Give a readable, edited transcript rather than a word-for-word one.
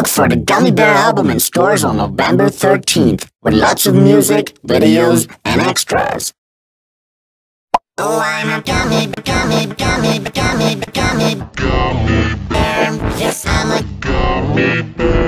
Look for the Gummy Bear album in stores on November 13th, with lots of music, videos, and extras. Oh, I'm a gummy bear. Yes, I'm a gummy bear.